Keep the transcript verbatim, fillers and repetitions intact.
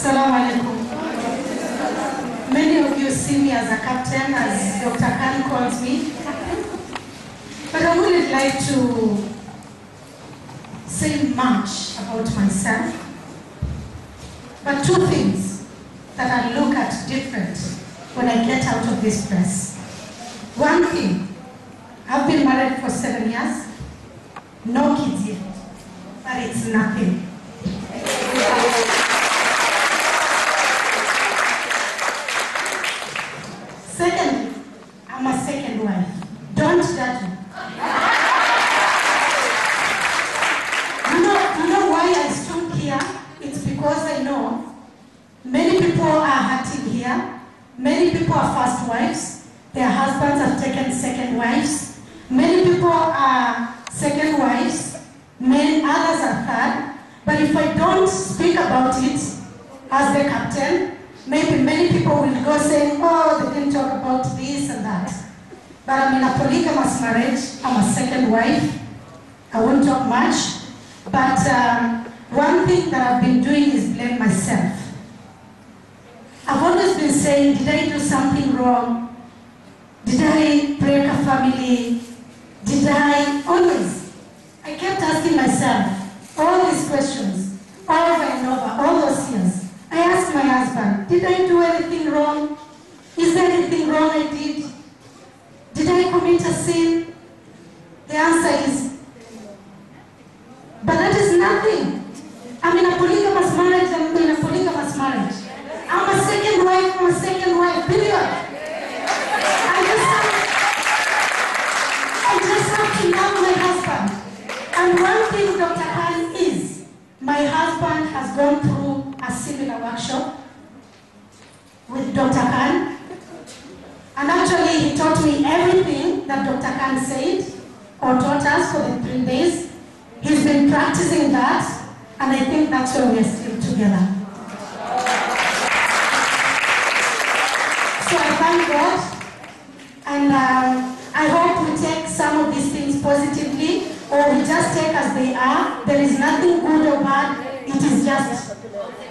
Assalamu alaikum. Many of you see me as a captain, as Doctor Khan calls me. But I wouldn't like to say much about myself. But two things that I look at different when I get out of this press. One thing, I've been married for seven years, no kids yet, but it's nothing. Secondly, I'm a second wife. Don't judge me. You know, you know why I stood here? It's because I know many people are hurting here. Many people are first wives. Their husbands have taken second wives. Many people are second wives. Many others are third. But if I don't speak about it as the captain, maybe many people will go saying, oh, they didn't talk about this and that. But I'm in a polygamous marriage. I'm a second wife. I won't talk much. But um, one thing that I've been doing is blame myself. I've always been saying, did I do something wrong? Did I break a family? Did I always? I kept asking myself all these questions over and over, all those years. I asked my husband, did I do anything wrong? Is there anything wrong I did? Did I commit a sin? The answer is, but that is nothing. I'm in a polygamous marriage, I'm in a polygamous marriage. I'm a second wife, I'm a second wife, period. I just have, I just have to love my husband. And one thing, Doctor Khan, is my husband has gone through a similar workshop with Doctor Khan. And actually, he taught me everything that Doctor Khan said or taught us for the three days. He's been practicing that, and I think that's why we're still together. So I thank God, and um, I hope we take some of these things positively, or we just take as they are. There is nothing good or bad, it is just